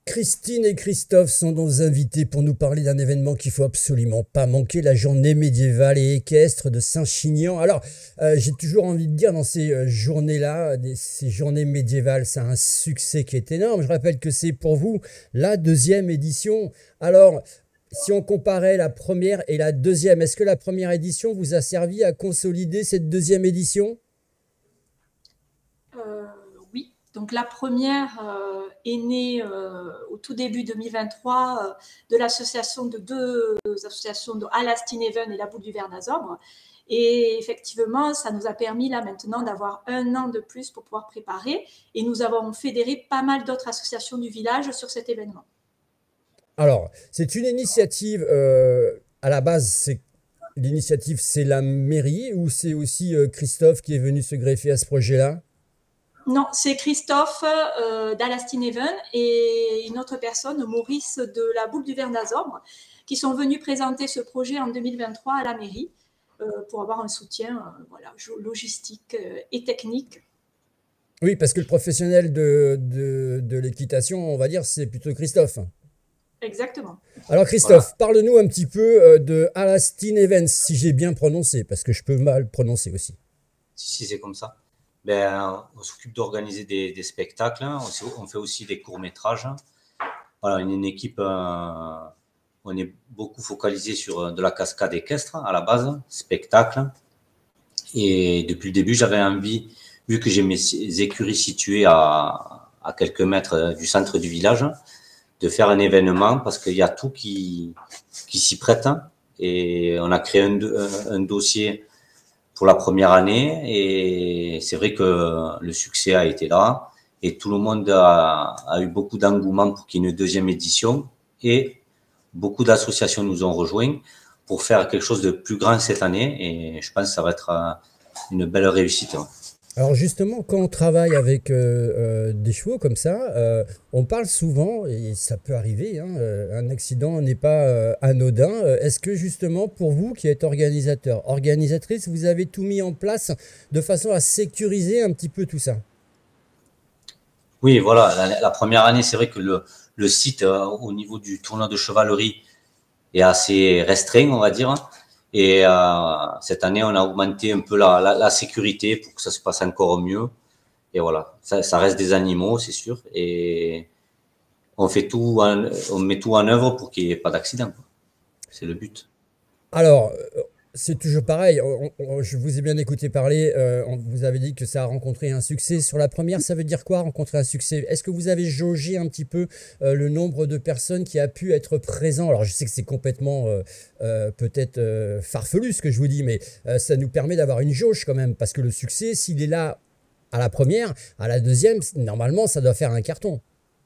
Christine et Christophe sont nos invités pour nous parler d'un événement qu'il faut absolument pas manquer, la journée médiévale et équestre de Saint-Chinian. Alors, j'ai toujours envie de dire dans ces journées-là, ces journées médiévales, ça a un succès qui est énorme. Je rappelle que c'est pour vous la deuxième édition. Alors, si on comparait la première et la deuxième, est-ce que la première édition vous a servi à consolider cette deuxième édition? Euh, oui, donc la première est née au tout début 2023 de l'association de deux associations de Alastine-Even et la Boule du Vernazobre. Et effectivement, ça nous a permis là maintenant d'avoir un an de plus pour pouvoir préparer. Et nous avons fédéré pas mal d'autres associations du village sur cet événement. Alors, c'est une initiative, à la base, l'initiative, c'est la mairie ou c'est aussi Christophe qui est venu se greffer à ce projet-là? Non, c'est Christophe d'Alastine-Even et une autre personne, Maurice de la Boule du Vernazobre, qui sont venus présenter ce projet en 2023 à la mairie pour avoir un soutien voilà, logistique et technique. Oui, parce que le professionnel de l'équitation, on va dire, c'est plutôt Christophe. Exactement. Alors Voilà. Christophe, parle-nous un petit peu de Alastine Evans, si j'ai bien prononcé, parce que je peux mal prononcer aussi. Si c'est comme ça. Ben, on s'occupe d'organiser des spectacles, hein. On fait aussi des courts-métrages. Voilà, une équipe, on est beaucoup focalisé sur de la cascade équestre à la base, spectacle. Et depuis le début, j'avais envie, vu que j'ai mes écuries situées à quelques mètres du centre du village, de faire un événement parce qu'il y a tout qui s'y prête. Et on a créé un dossier pour la première année et c'est vrai que le succès a été là et tout le monde a eu beaucoup d'engouement pour qu'il y ait une deuxième édition et beaucoup d'associations nous ont rejoints pour faire quelque chose de plus grand cette année et je pense que ça va être une belle réussite. Alors justement, quand on travaille avec des chevaux comme ça, on parle souvent, et ça peut arriver, hein, un accident n'est pas anodin. Est-ce que justement, pour vous qui êtes organisateur, organisatrice, vous avez tout mis en place de façon à sécuriser un petit peu tout ça? Oui, voilà, la première année, c'est vrai que le site au niveau du tournoi de chevalerie est assez restreint, on va dire. Et cette année, on a augmenté un peu la sécurité pour que ça se passe encore mieux. Et voilà, ça reste des animaux, c'est sûr. Et on met tout en œuvre pour qu'il n'y ait pas d'accident. C'est le but. Alors, c'est toujours pareil. Je vous ai bien écouté parler. Vous avez dit que ça a rencontré un succès. Sur la première, ça veut dire quoi, rencontrer un succès? Est-ce que vous avez jaugé un petit peu le nombre de personnes qui a pu être présent? Alors, je sais que c'est complètement peut-être farfelu ce que je vous dis, mais ça nous permet d'avoir une jauge quand même. Parce que le succès, s'il est là à la première, à la deuxième, normalement, ça doit faire un carton.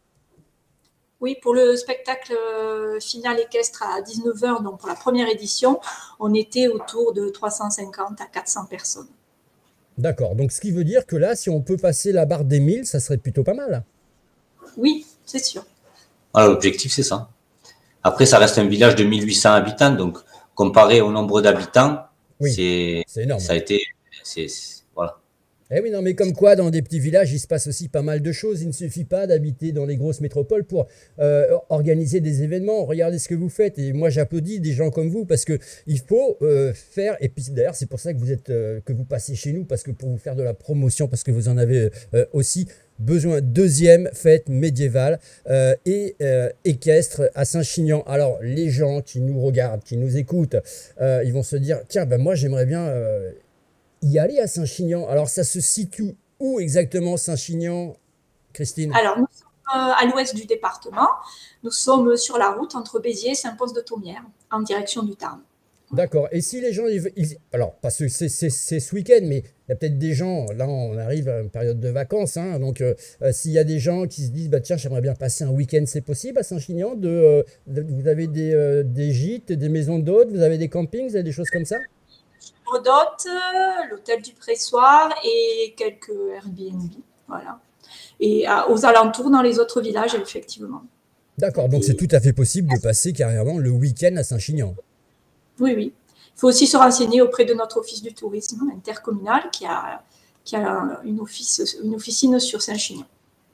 Oui, pour le spectacle final équestre à 19 heures, donc pour la première édition, on était autour de 350 à 400 personnes. D'accord. Donc, ce qui veut dire que là, si on peut passer la barre des 1000, ça serait plutôt pas mal. Oui, c'est sûr. Voilà, l'objectif, c'est ça. Après, ça reste un village de 1800 habitants. Donc, comparé au nombre d'habitants, Oui, c'est énorme. ça a été, voilà. Eh oui, non, mais comme quoi, dans des petits villages, il se passe aussi pas mal de choses. Il ne suffit pas d'habiter dans les grosses métropoles pour organiser des événements. Regardez ce que vous faites. Et moi, j'applaudis des gens comme vous parce que il faut faire. Et puis, d'ailleurs, c'est pour ça que que vous passez chez nous, parce que pour vous faire de la promotion, parce que vous en avez aussi besoin. Deuxième fête médiévale et équestre à Saint-Chinian. Alors, les gens qui nous regardent, qui nous écoutent, ils vont se dire, tiens, ben moi, j'aimerais bien y aller à Saint-Chinian. Alors, ça se situe où exactement, Saint-Chinian, Christine? Alors, nous sommes à l'ouest du département. Nous sommes sur la route entre Béziers et Saint-Pons-de-Thomières, en direction du Tarn. D'accord. Et si les gens, alors, parce que c'est ce week-end, mais il y a peut-être des gens, là, on arrive à une période de vacances, hein, donc s'il y a des gens qui se disent, bah, tiens, j'aimerais bien passer un week-end, c'est possible à Saint-Chinian vous avez des gîtes, des maisons d'hôtes, vous avez des campings, vous avez des choses comme ça? Brodotte, l'hôtel du Pressoir et quelques Airbnb. Voilà. Et aux alentours, dans les autres villages, effectivement. D'accord, donc c'est tout à fait possible de passer carrément le week-end à Saint-Chinian. Oui, oui. Il faut aussi se renseigner auprès de notre office du tourisme intercommunal qui a une officine sur Saint-Chinian.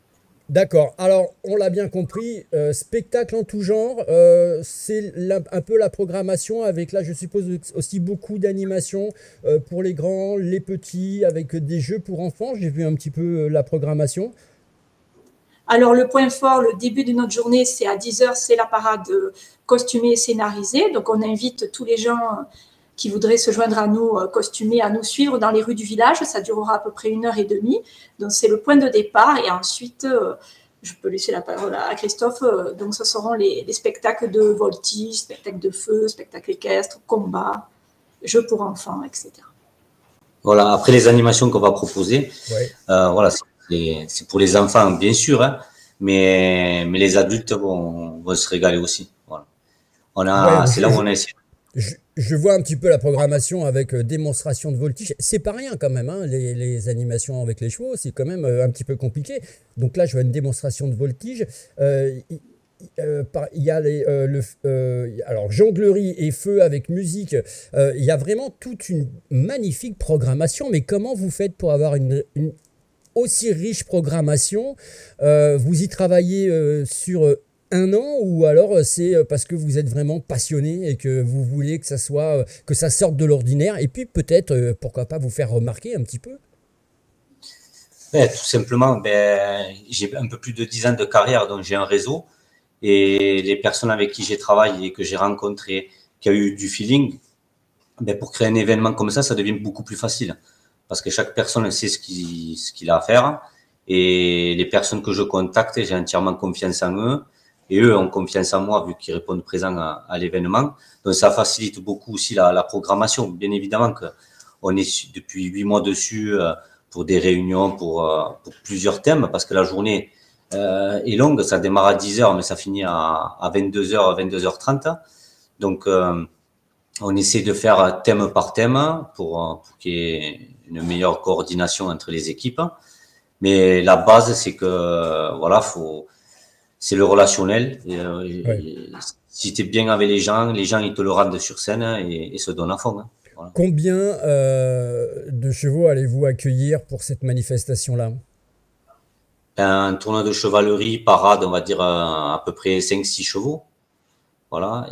D'accord. Alors, on l'a bien compris, spectacle en tout genre, c'est un peu la programmation avec là, je suppose aussi beaucoup d'animations pour les grands, les petits, avec des jeux pour enfants. J'ai vu un petit peu la programmation. Alors, le point fort, le début de notre journée, c'est à 10 heures, c'est la parade costumée et scénarisée. Donc, on invite tous les gens qui voudraient se joindre à nous, costumés, à nous suivre dans les rues du village. Ça durera à peu près 1 h 30. Donc, c'est le point de départ. Et ensuite, je peux laisser la parole à Christophe. Donc, ce seront les spectacles de voltige, spectacles de feu, spectacles équestres, combats, jeux pour enfants, etc. Voilà, après les animations qu'on va proposer, Ouais. voilà, c'est pour les enfants, bien sûr, hein, mais les adultes vont se régaler aussi. Voilà. Ouais, C'est là où on a essayé. je vois un petit peu la programmation avec démonstration de voltige. C'est pas rien quand même, hein, les animations avec les chevaux, c'est quand même un petit peu compliqué. Donc là, je vois une démonstration de voltige. Il y a alors jonglerie et feu avec musique. Il y a vraiment toute une magnifique programmation. Mais comment vous faites pour avoir une aussi riche programmation? Vous y travaillez sur un an ou alors c'est parce que vous êtes vraiment passionné et que vous voulez que ça soit que ça sorte de l'ordinaire et puis peut-être pourquoi pas vous faire remarquer un petit peu? Ben, tout simplement, ben, j'ai un peu plus de 10 ans de carrière, donc j'ai un réseau. Et les personnes avec qui j'ai travaillé et que j'ai rencontrées, qui a eu du feeling, ben, pour créer un événement comme ça devient beaucoup plus facile. Parce que chaque personne sait ce qu'il a à faire. Et les personnes que je contacte, j'ai entièrement confiance en eux. Et eux ont confiance en moi vu qu'ils répondent présents à l'événement. Donc ça facilite beaucoup aussi la programmation. Bien évidemment que on est depuis 8 mois dessus pour des réunions, pour plusieurs thèmes, parce que la journée est longue. Ça démarre à 10 heures, mais ça finit à 22 heures, 22h30. Donc on essaie de faire thème par thème pour qu'il y ait une meilleure coordination entre les équipes. Mais la base, c'est que voilà, c'est le relationnel. Ouais. Si tu es bien avec les gens ils te le rendent sur scène et se donnent à fond. Hein. Voilà. Combien de chevaux allez-vous accueillir pour cette manifestation-là? Un tournoi de chevalerie, parade, on va dire à peu près 5-6 chevaux. Voilà,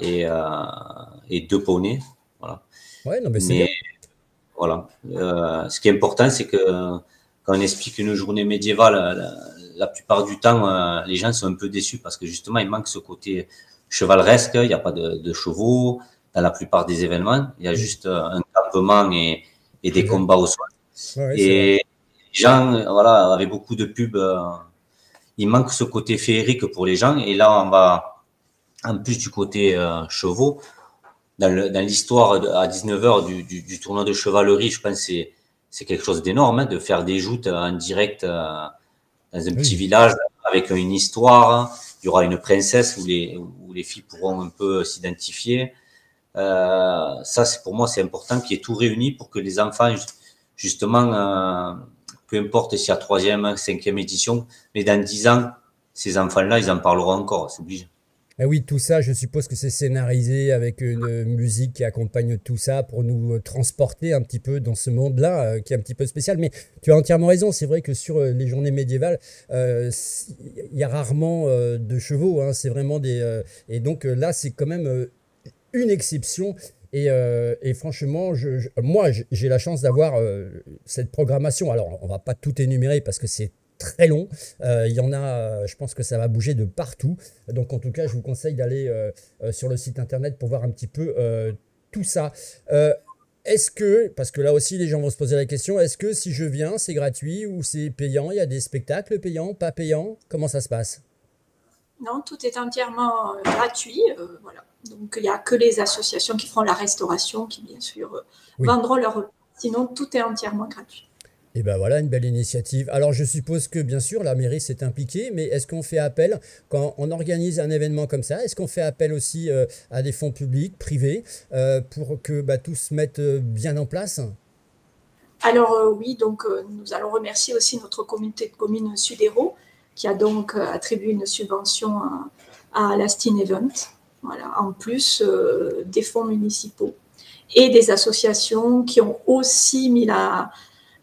et 2 poneys. Voilà. Ouais, non, mais c'est bien. Mais voilà. Ce qui est important, c'est que quand on explique une journée médiévale, la plupart du temps, les gens sont un peu déçus parce que justement, il manque ce côté chevaleresque. Il n'y a pas de chevaux dans la plupart des événements. Il y a Mm. juste un campement et des Exact. combats au sol. Ouais, ouais, c'est vrai. Et les gens, voilà, avec beaucoup de pubs, il manque ce côté féerique pour les gens. Et là, on va, en plus du côté chevaux, dans l'histoire à 19 heures du tournoi de chevalerie, je pense que c'est quelque chose d'énorme, hein, de faire des joutes en direct dans un petit Oui. village avec une histoire. Il y aura une princesse où les filles pourront un peu s'identifier. Ça, pour moi, c'est important qu'il y ait tout réuni pour que les enfants, justement, peu importe s'il y a troisième, cinquième édition, mais dans 10 ans, ces enfants-là, ils en parleront encore, c'est obligé. Ah oui, tout ça, je suppose que c'est scénarisé avec une musique qui accompagne tout ça pour nous transporter un petit peu dans ce monde-là qui est un petit peu spécial. Mais tu as entièrement raison, c'est vrai que sur les journées médiévales, il y a rarement de chevaux, hein, c'est vraiment des... et donc là, c'est quand même une exception. Et franchement, moi, j'ai la chance d'avoir cette programmation. Alors, on va pas tout énumérer parce que c'est très long. Il y en a, je pense que ça va bouger de partout. Donc, en tout cas, je vous conseille d'aller sur le site internet pour voir un petit peu tout ça. Est-ce que, parce que là aussi, les gens vont se poser la question, est-ce que si je viens, c'est gratuit ou c'est payant? Il y a des spectacles payants, pas payants? Comment ça se passe? Non, tout est entièrement gratuit. Voilà. Donc, il n'y a que les associations qui feront la restauration qui, bien sûr, Oui. vendront leur repas. Sinon, tout est entièrement gratuit. Et ben voilà, une belle initiative. Alors je suppose que bien sûr la mairie s'est impliquée, mais est-ce qu'on fait appel, quand on organise un événement comme ça, est-ce qu'on fait appel aussi à des fonds publics, privés, pour que bah, tout se mette bien en place? Alors, oui, donc, nous allons remercier aussi notre communauté de communes Sudéro qui a donc attribué une subvention à Lastin Event, voilà, en plus des fonds municipaux et des associations qui ont aussi mis la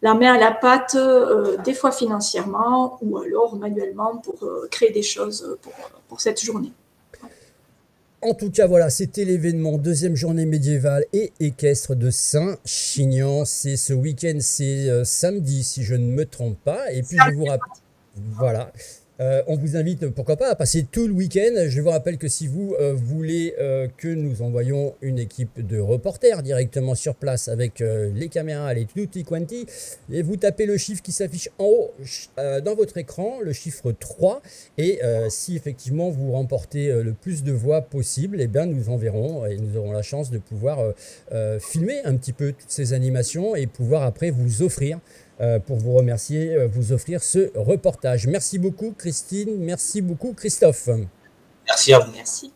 la main à la pâte, des fois financièrement ou alors manuellement pour créer des choses pour cette journée. En tout cas, voilà, c'était l'événement deuxième journée médiévale et équestre de Saint-Chinian. C'est ce week-end, c'est samedi si je ne me trompe pas. Et puis je vous rappelle, voilà. On vous invite, pourquoi pas, à passer tout le week-end. Je vous rappelle que si vous voulez que nous envoyions une équipe de reporters directement sur place avec les caméras, les tutti quanti, et vous tapez le chiffre qui s'affiche en haut dans votre écran, le chiffre 3, et si effectivement vous remportez le plus de voix possible, eh bien nous enverrons et nous aurons la chance de pouvoir filmer un petit peu toutes ces animations et pouvoir après vous offrir pour vous remercier, vous offrir ce reportage. Merci beaucoup Christine, merci beaucoup Christophe. Merci à vous. Merci.